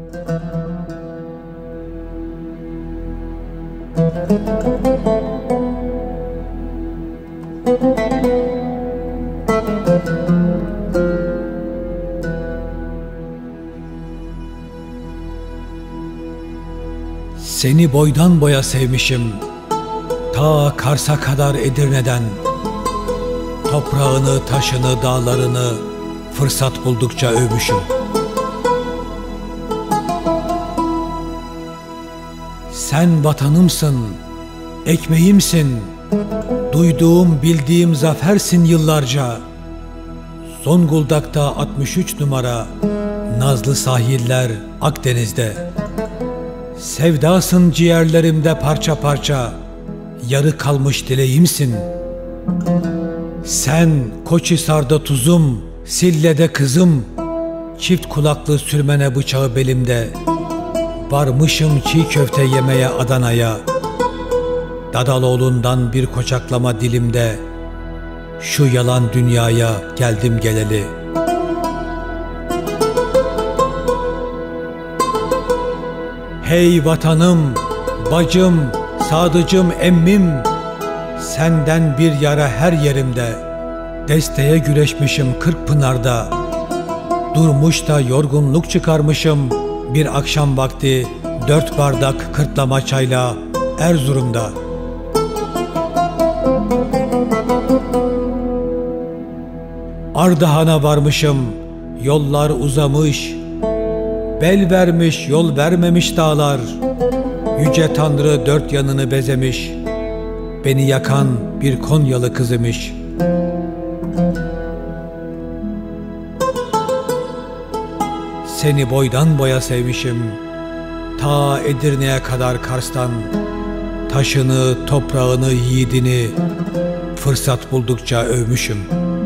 Seni boydan boya sevmişim, ta Kars'a kadar Edirne'den. Toprağını, taşını, dağlarını fırsat buldukça övmüşüm. Sen vatanımsın, ekmeğimsin, duyduğum, bildiğim zafersin yıllarca. Zonguldak'ta 63 numara, nazlı sahiller Akdeniz'de. Sevdasın ciğerlerimde parça parça, yarı kalmış dileğimsin. Sen Koçhisar'da tuzum, Sille'de kızım, çift kulaklı sürmene bıçağı belimde. Varmışım çiğ köfte yemeye Adana'ya, Dadaloğlu'ndan bir koçaklama dilimde. Şu yalan dünyaya geldim geleli. Hey vatanım, bacım, sadıcım, emmim, senden bir yara her yerimde. Desteğe güreşmişim Kırkpınar'da, durmuş da yorgunluk çıkarmışım bir akşam vakti 4 bardak kırtlama çayla Erzurum'da. Ardahan'a varmışım, yollar uzamış, bel vermiş yol vermemiş dağlar. Yüce Tanrı dört yanını bezemiş, beni yakan bir Konyalı kız imiş. Seni boydan boya sevmişim, ta Edirne'ye kadar Kars'tan. Taşını, toprağını, yiğidini fırsat buldukça övmüşüm.